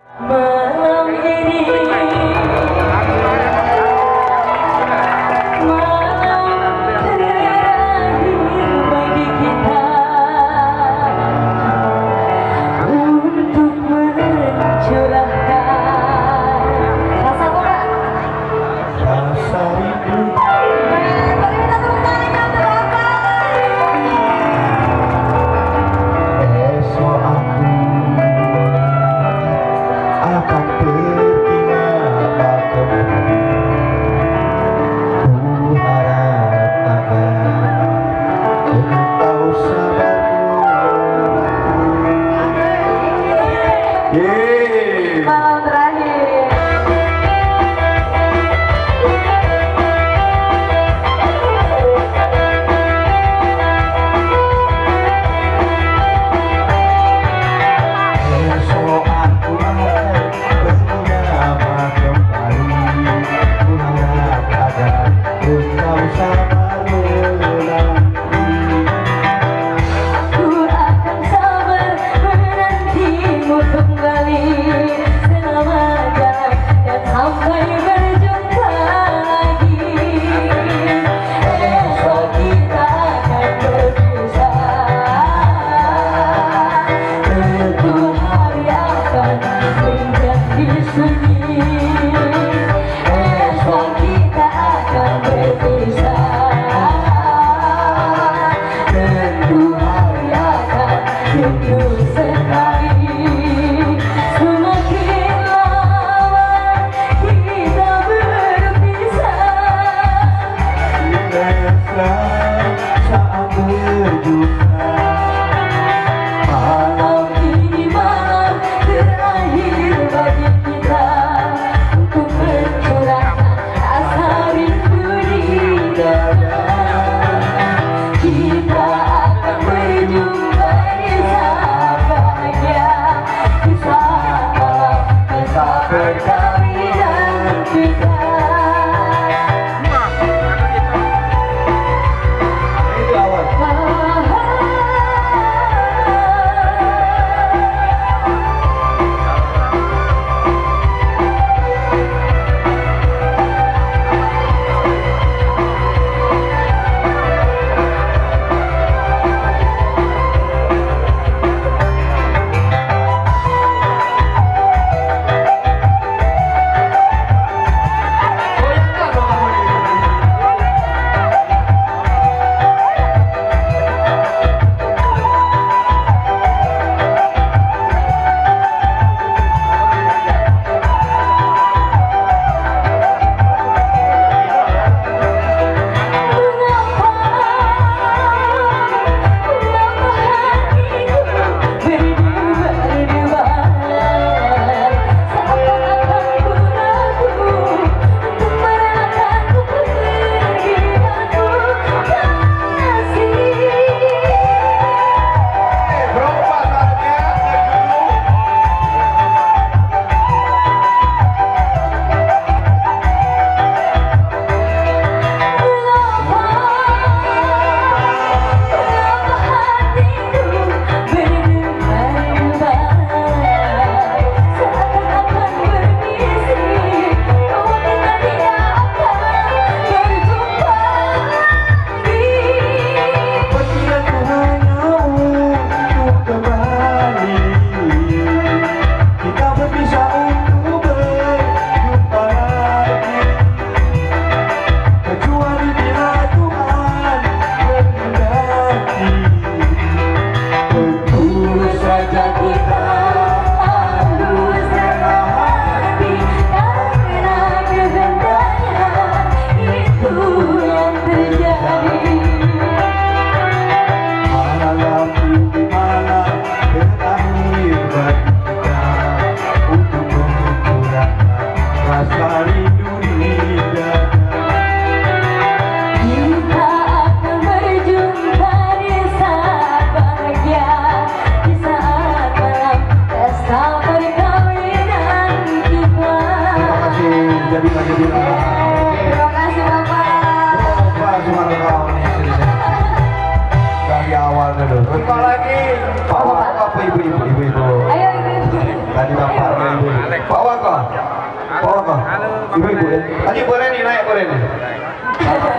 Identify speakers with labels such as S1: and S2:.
S1: Malam ini malam terakhir bagi kita untuk mencurahkan rasa apa? Rasa rindu. Malam terakhir.
S2: Esok aku menyapa kembali, ku harap agar engkau sabar menanti.
S1: Ku akan sabar menantimu kembali selama jalan dan sampai berjumpa lagi. Esok kita akan berpisah, tentu hari akan menjadi sunyi. Esok kita akan berpisah, tentu hari akan rindu sekali. Semakin lama kita berpisah,
S2: Mesra saat berjumpa,
S1: malam ini malam terakhir bagi kita untuk mencurahkan rasa rindu di dada. Kita akan berjumpa di saat bahagia, di saat malam pesta perkawinan kita.
S2: itu awal.
S1: Terima kasih Bapak.
S2: Dari awal dulu. Bentar lagi. Bapak, ibu-ibu.
S1: Ayo ibu-ibu.
S2: Tadi bapak, ibu. Pak Waka. Pak Waka. Ibu-ibu ya. Ayo boleh nih naik boleh nih.